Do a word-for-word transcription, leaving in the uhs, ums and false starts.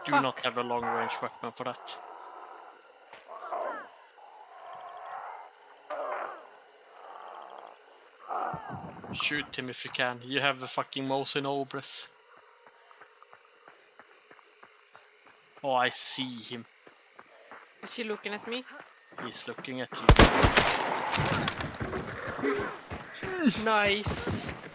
do Fuck. not have a long-range weapon for that. Shoot him if you can. You have a fucking Mosin Obres. Oh, I see him. Is he looking at me? He's looking at you. Nice.